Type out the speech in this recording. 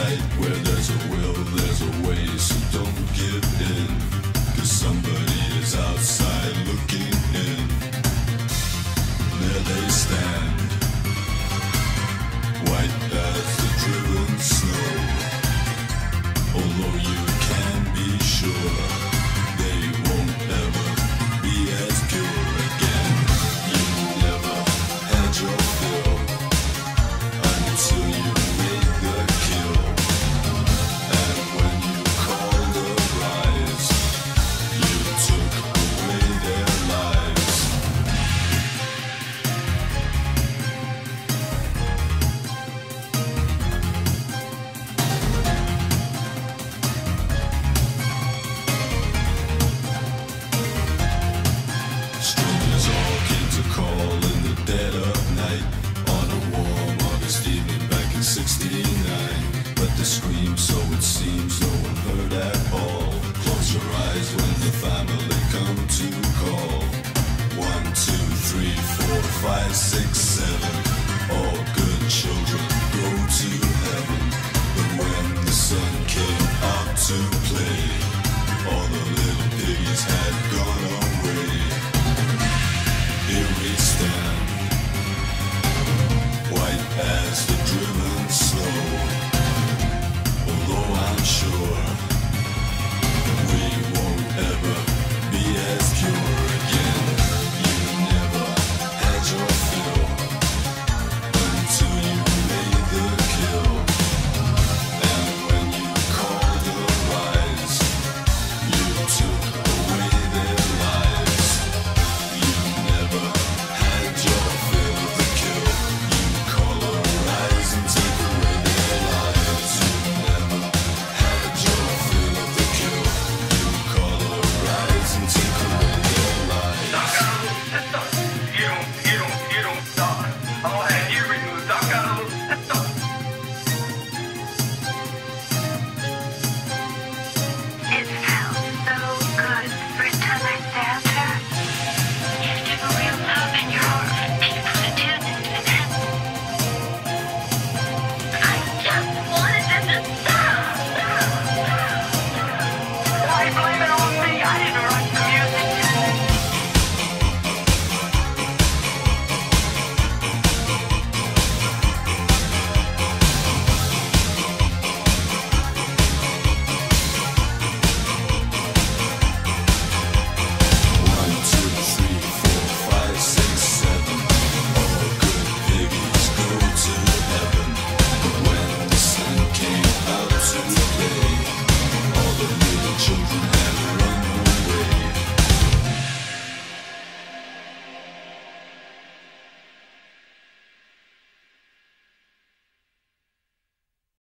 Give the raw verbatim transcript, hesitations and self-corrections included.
night. Where there's a will, there's a way, so don't give in. Cause somebody is outside looking in. There they stand, white as the driven snow. Although you can be sure they won't ever be as pure again. You never had your fill until you made the kill. And when you called the rise, you took away their lives. Strangers all came to call in the dead of night on a warm August evening back in sixty-nine. But the scream, so it seems, no one heard at all. Close your eyes when the family come to call. One, two, three, four, five, six, seven. All good children go to heaven. But when the sun came out to play, all the little piggies had gone away. Here we stand, white as the driven snow. Although I'm sure